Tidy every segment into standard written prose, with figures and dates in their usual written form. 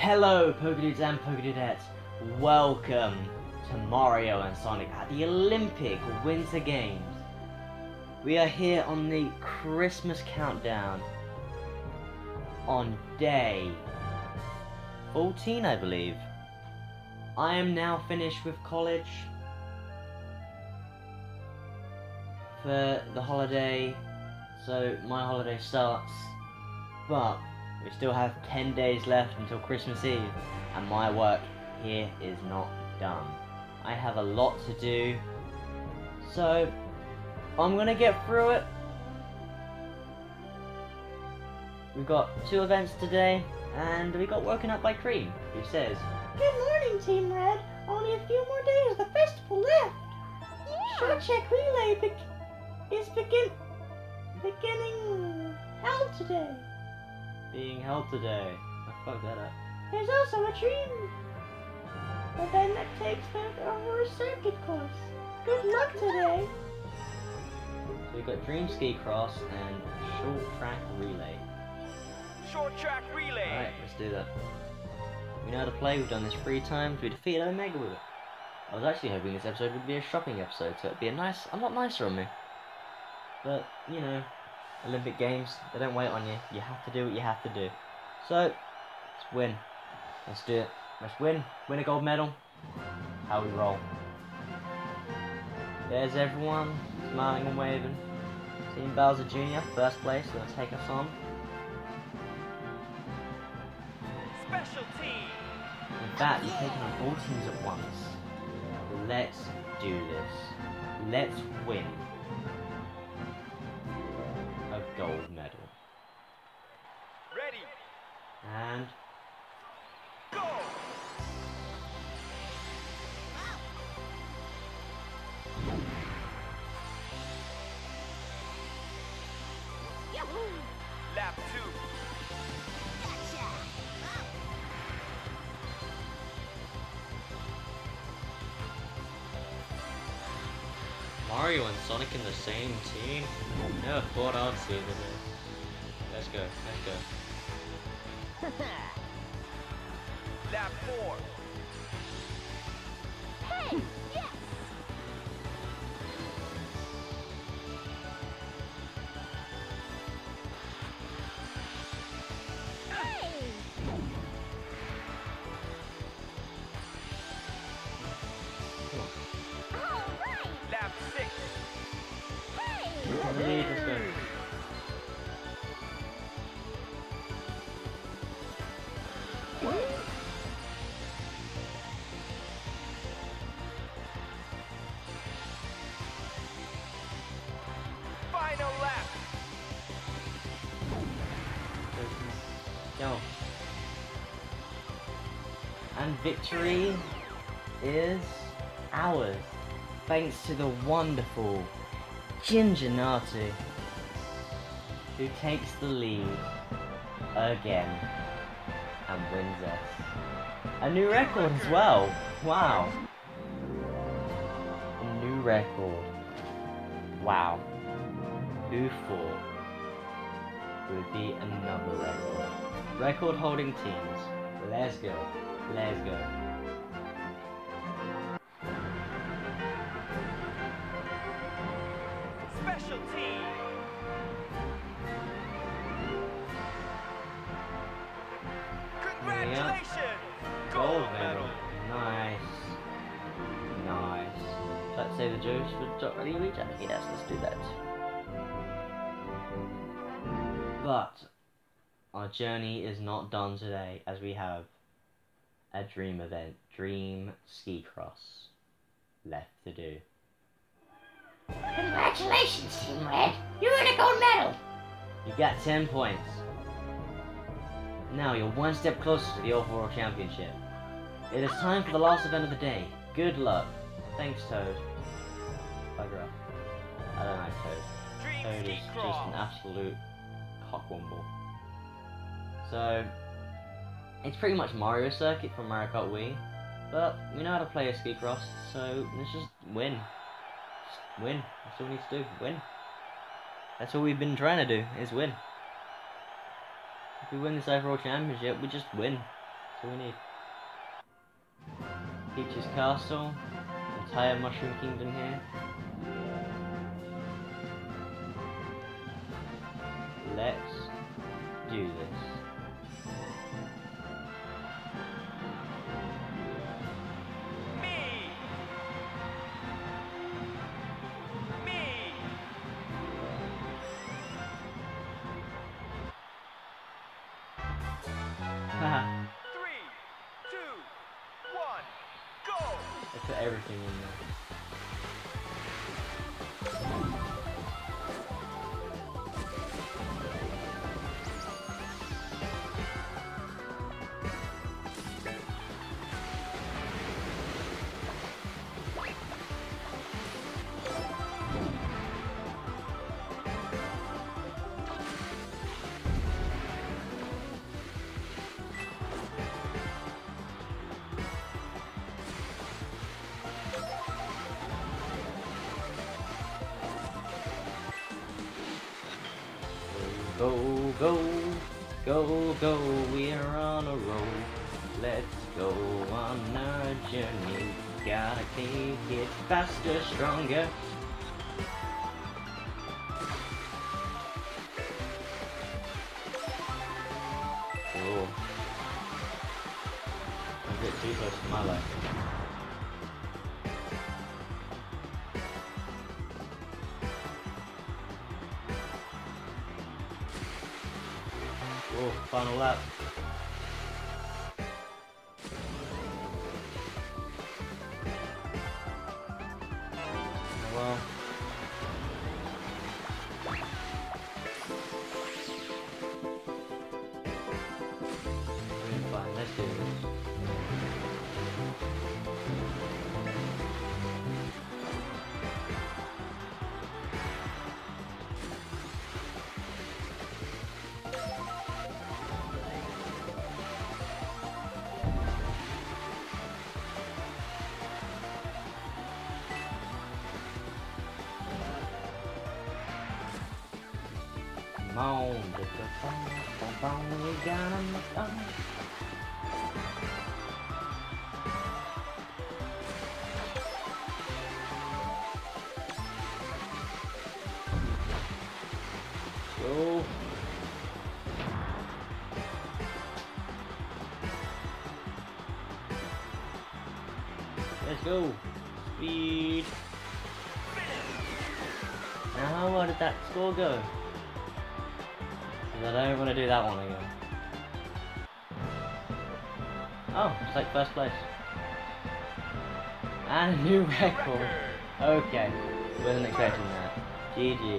Hello, Pokedudes and Pokedudettes. Welcome to Mario and Sonic at the Olympic Winter Games. We are here on the Christmas countdown on day 14, I believe. I am now finished with college for the holiday, so my holiday starts, but we still have 10 days left until Christmas Eve, and my work here is not done. I have a lot to do, so I'm gonna get through it. We've got 2 events today, and we got woken up by Cream, who says, "Good morning, Team Red. Only a few more days of the festival left. Short Check Relay is beginning held today. being held today. I fucked that up. There's also a dream event that takes place over a circuit course. Good luck today." So we've got Dream Ski Cross and Short Track Relay. Short track relay. Alright, let's do that. We know how to play, we've done this 3 times, we defeated Omega with it. I was actually hoping this episode would be a shopping episode, so it'd be a lot nicer on me. But, you know, Olympic Games, they don't wait on you. You have to do what you have to do. So, let's win. Let's do it. Let's win. Win a gold medal. How we roll. There's everyone, smiling and waving. Team Bowser Jr., first place, gonna take us on. Special team. In fact, you're taking on all teams at once. Let's do this. Let's win a gold medal. Ready. And Go. Lap 2. Mario and Sonic in the same team? Never thought I'd see this. Let's go, let's go. Lap 4. Hey, yes. Lap 6. Lead, let's go. Final lap. Go. And victory is ours, thanks to the wonderful Ginger Natu, who takes the lead again and wins us. A new record as well. Wow. A new record. Wow. Who thought would be another record? Record holding teams. Let's go. Let's go. Special team. Congratulations. Gold medal. Nice. Nice. Let's say the juice for Dr. Reject. Yes, let's do that. But our journey is not done today, as we have a dream event, Dream Ski Cross, left to do. Congratulations, Team Red. You win a gold medal. You got 10 points. Now you're one step closer to the overall championship. It is time for the last event of the day. Good luck. Thanks, Toad. Bugger up. I don't like Toad. Dream Toad ski is just cross. an absolute cockwomble. So, it's pretty much Mario Circuit from Mario Kart Wii, but we know how to play a ski cross, so let's just win. Just win. That's all we need to do. Win. That's all we've been trying to do, is win. If we win this overall championship, we just win. That's all we need. Peach's Castle. Entire Mushroom Kingdom here. Let's do this. Me. Haha. 3, 2, 1, go! I put everything in there. Go, go, go, go, we're on a roll. Let's go on a journey. Gotta take it faster, stronger. Oh. I'm a bit too close to my life. Oh, final lap. Oh, well. Doing fine, let's do this. Come on, we gotta make on. Go. Let's go. Speed. Now, where did that score go? I don't want to do that one again. Oh, it's like first place. And a new record. Okay, wasn't expecting that. GG.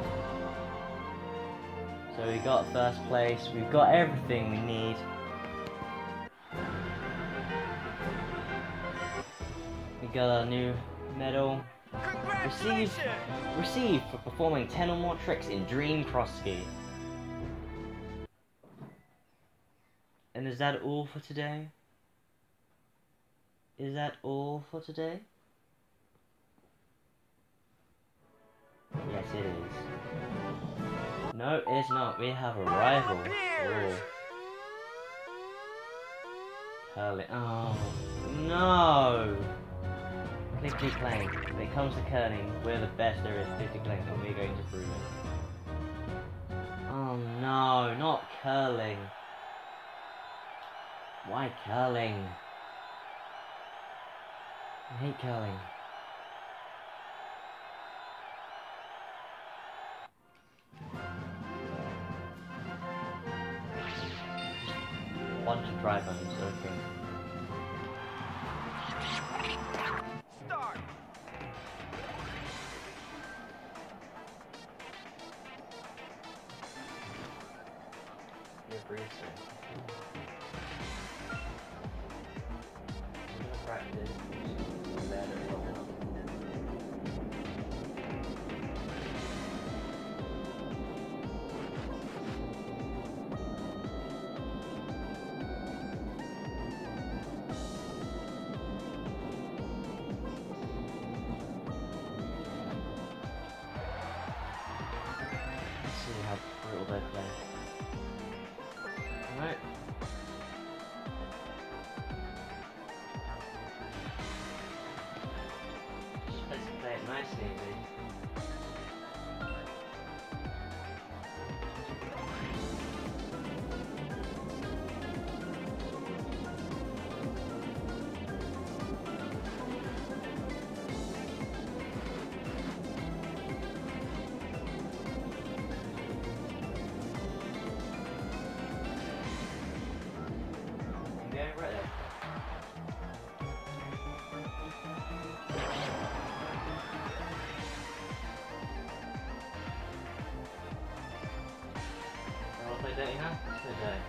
So we got first place, we've got everything we need. We got a new medal. Congratulations! Received for performing 10 or more tricks in Dream Cross Ski. And is that all for today? Is that all for today? Yes, it is. No, it's not. We have a rival. Oh. Curling. Oh, no! Clickety clank. When it comes to curling, we're the best there is. Clickety clank, and we're going to prove it. Oh no, not curling. Why curling? I hate curling. Bunch of dry bones, okay. Start! You're breathing. I'm gonna practice better. Let's see how brutal they play. Alright. Stevie. I'm going right there. I'll play dirty now. Let's play dirty.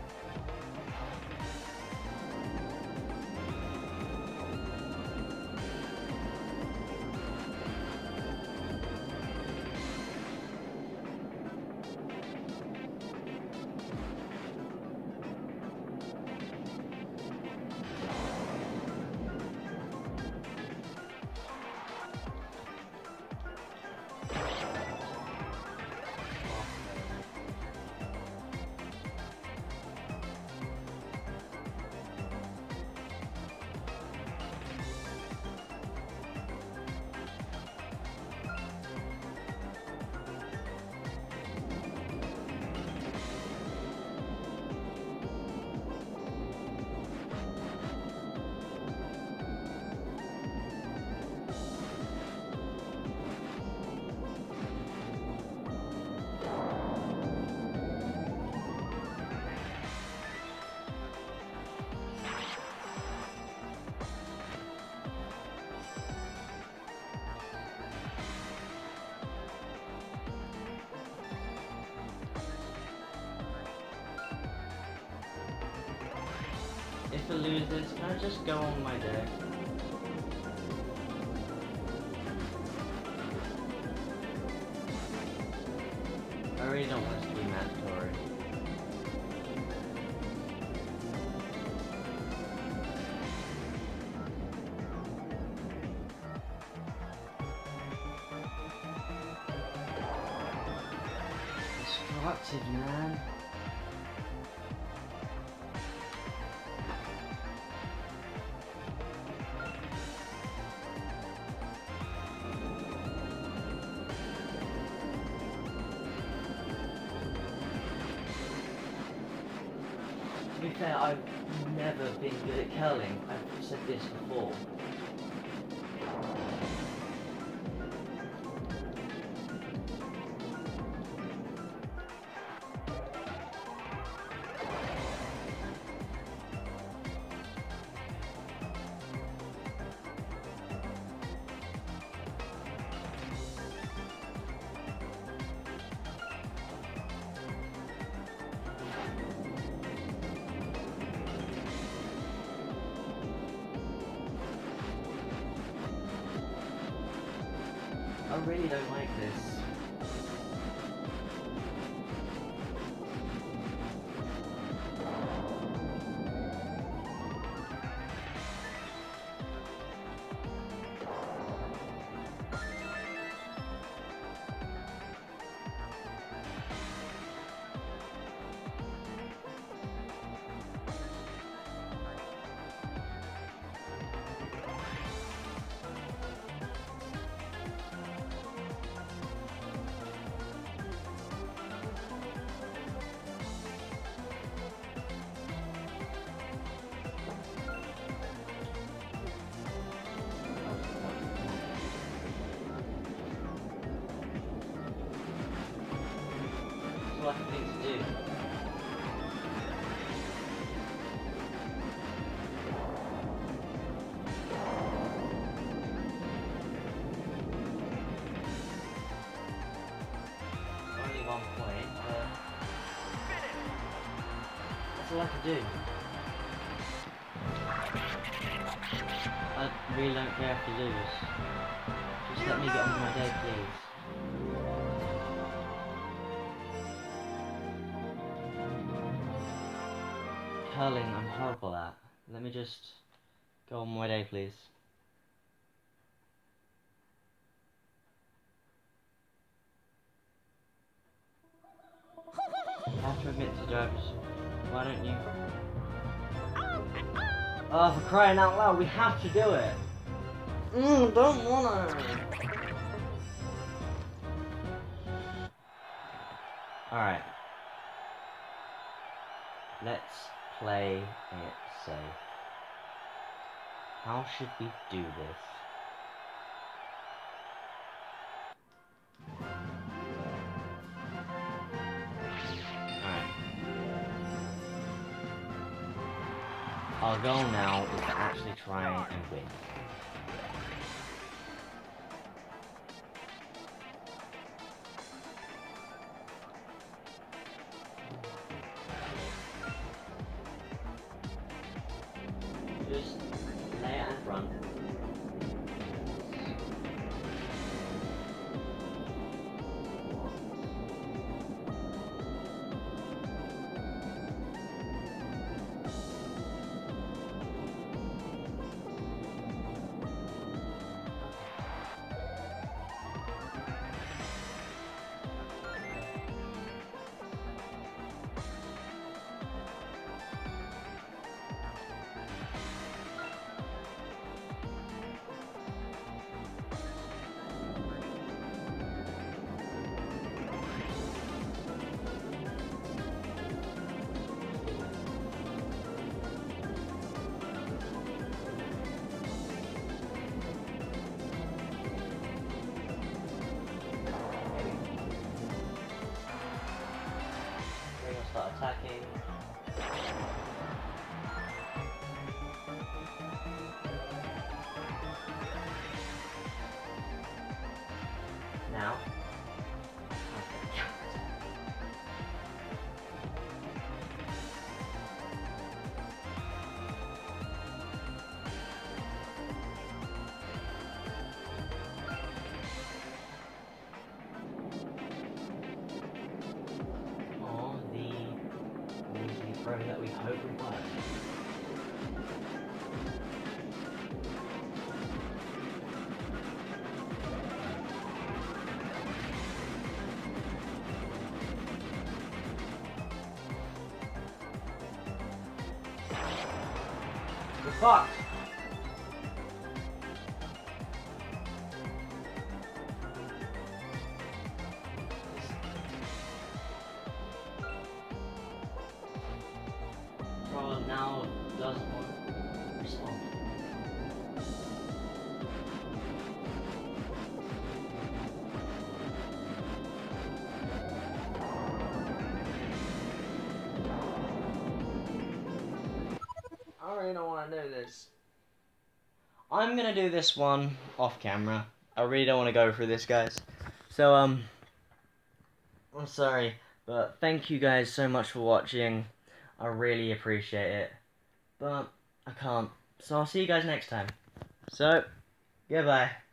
If I lose this, can I just go on my day? I really don't want this to be mandatory. Destructive, man. To be fair, I've never been good at curling. I've said this before. I really don't like this. What I need to do. Only 1 point, but that's all I can do. I really don't care if you lose. Just let me get on with my day, please. Curling, I'm horrible at. Let me just go on my day, please. I have to admit to jokes. Why don't you? Oh, for crying out loud, we have to do it! Don't wanna! Alright. Let's play it safe. How should we do this? Alright. Our goal now is to actually try and win. Just lay it in front. We're gonna start attacking. Now. Okay. Oh, the throw that we hope would work. We're fucked! Bro now doesn't want to respond. I really don't want to do this. I'm gonna do this one off camera. I really don't want to go through this, guys. So, I'm sorry, but thank you guys so much for watching. I really appreciate it. But I can't. So I'll see you guys next time. So, goodbye.